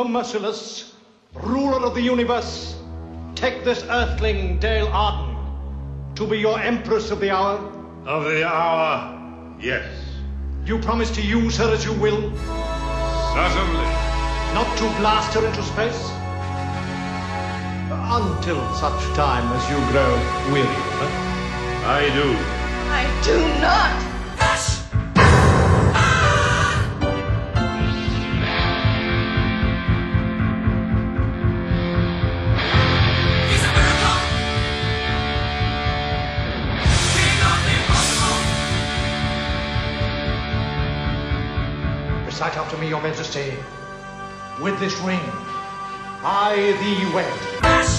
merciless, ruler of the universe, take this earthling, Dale Arden, to be your empress of the hour? Of the hour, yes. You promise to use her as you will? Certainly. Not to blast her into space? Until such time as you grow weary of her? I do. I do not! Recite after me, your majesty. With this ring, I thee wed.